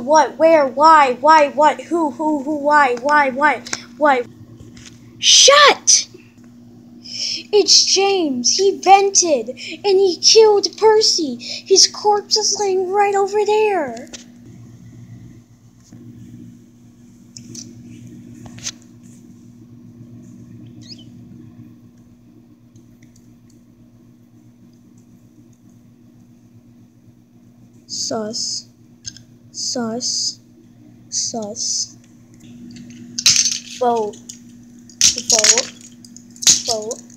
what, where, why, what, who, why, why. Shut! It's James. He vented, and he killed Percy. His corpse is laying right over there. Sus. Vote.